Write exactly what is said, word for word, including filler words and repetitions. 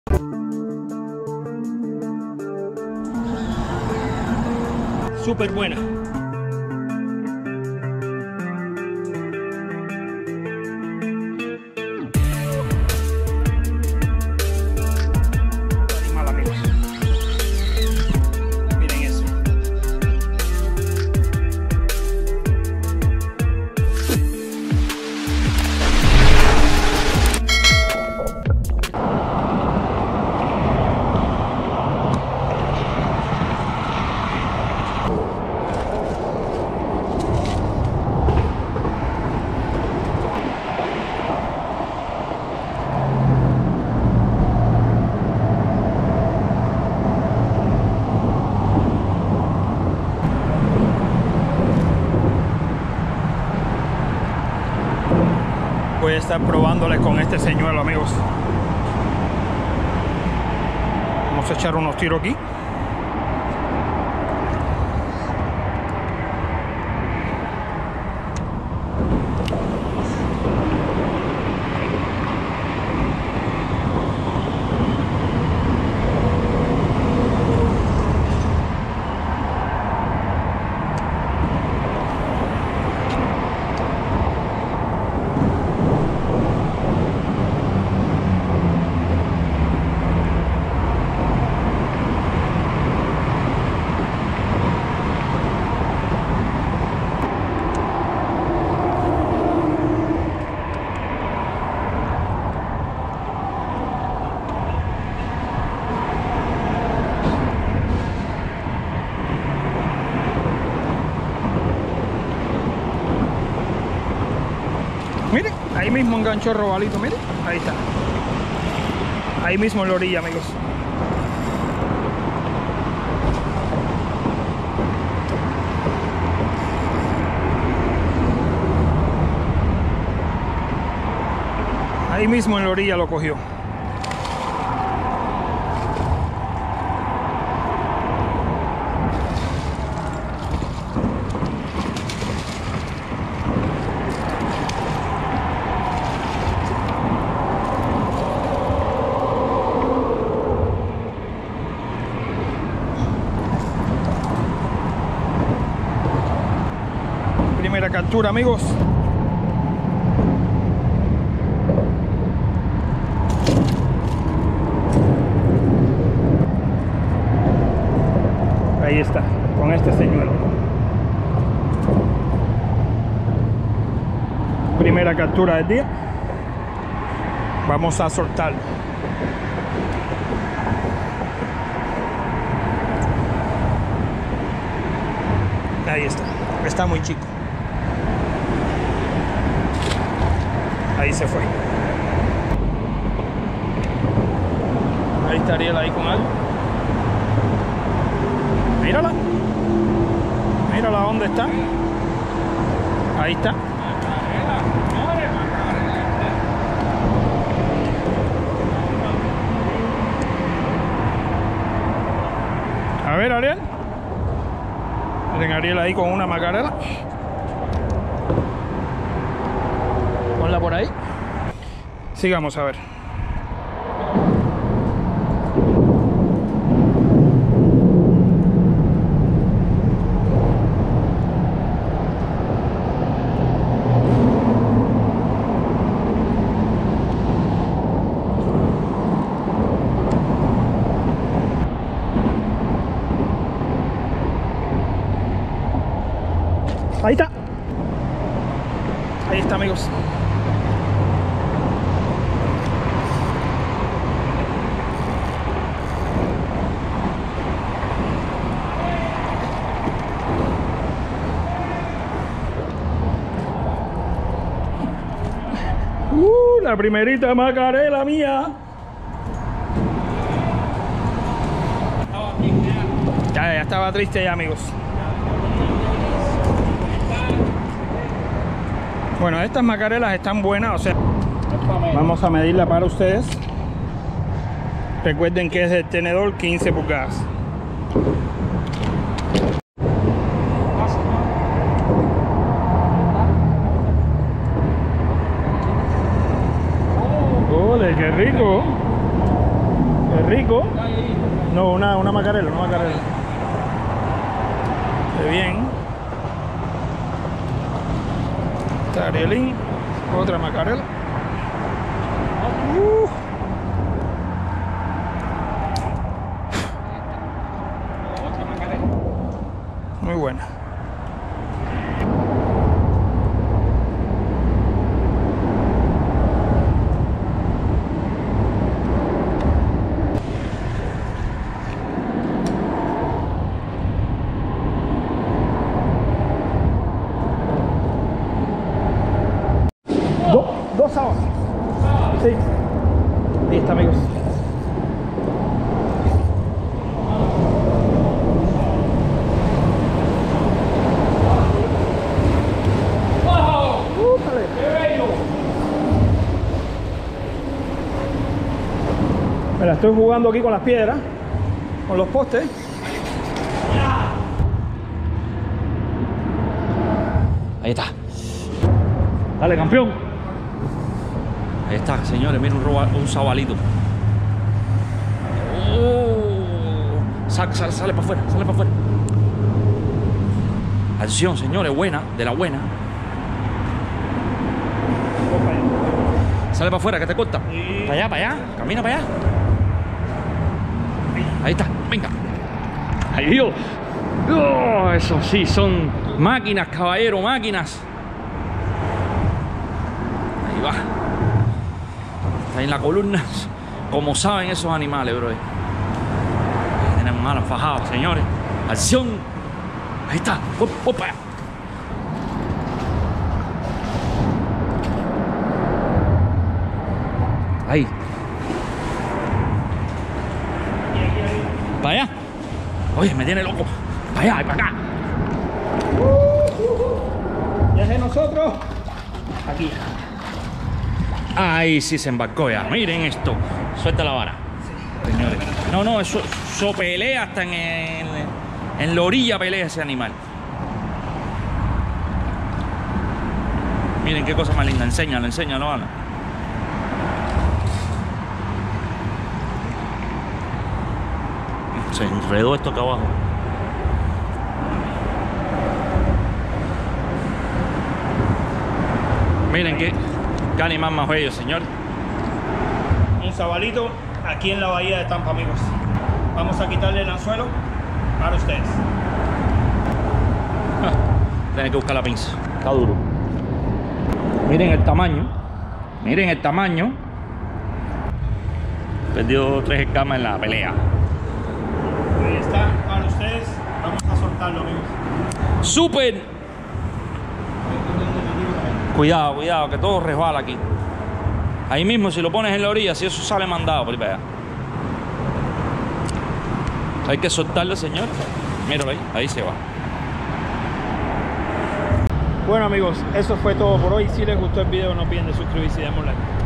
Súper buena. Animal, amigos. Miren eso. Voy a estar probándole con este señuelo, amigos. Vamos a echar unos tiros aquí. Miren, ahí mismo enganchó el robalito, miren, ahí está. Ahí mismo en la orilla, amigos. Ahí mismo en la orilla lo cogió. Primera captura, amigos. Ahí está, con este señuelo. Primera captura del día. Vamos a soltarlo. Ahí está, está muy chico. Ahí se fue. Ahí está Ariel ahí con algo. Mírala. Mírala dónde está. Ahí está. A ver, Ariel. Miren a Ariel ahí con una macarela. Ponla por ahí. Sigamos a ver. Ahí está. Ahí está, amigos. Uh, la primerita macarela mía. Ya, ya estaba triste ya, amigos. Bueno, estas macarelas están buenas, o sea, vamos a medirla para ustedes. Recuerden que es del tenedor quince pulgadas. ¡Ole, qué rico! Rico. No, una, una macarela, una macarela. Qué bien. Está Arielín. Otra macarela. Uh. Otra macarela. Muy buena. Dos sábados. Sí. Ahí está, amigos. ¡Wow! ¡Qué bello! Me la estoy jugando aquí con las piedras, con los postes. Ahí está. Dale, campeón. Ahí está, señores. Miren un, roba, un sabalito. Oh. Sal, sal, sale para afuera, sale para afuera. Atención, señores, buena, de la buena. Sale para afuera, que te corta. Sí. Para allá, para allá. Camina para allá. Ahí está, venga. Ahí Dios. Oh, eso sí, son máquinas, caballero, máquinas. Ahí va. Está en la columna. Como saben esos animales, bro. Tenemos malas fajadas, señores. Acción. Ahí está. Opa. Ahí. Para allá. Oye, me tiene loco. Para allá y para acá. Ya es de nosotros. Aquí. Ahí sí se embarcó ya. Miren esto. Suelta la vara. Señores. No, no, eso, eso pelea hasta en, el, en la orilla pelea ese animal. Miren qué cosa más linda. Enséñalo, enséñalo, Ana. Se enredó esto acá abajo. Miren qué, qué animal más bello, señor. Un sabalito aquí en la bahía de Tampa, amigos. Vamos a quitarle el anzuelo para ustedes. Tienen que buscar la pinza. Está duro. Miren el tamaño. Miren el tamaño. Perdió tres escamas en la pelea. Ahí está, para ustedes. Vamos a soltarlo, amigos. ¡Súper! Cuidado, cuidado, que todo resbala aquí. Ahí mismo, si lo pones en la orilla, si eso sale mandado por ahí para allá. Hay que soltarlo, señor. Míralo ahí, ahí se va. Bueno, amigos, eso fue todo por hoy. Si les gustó el video, no olviden de suscribirse y darle un like.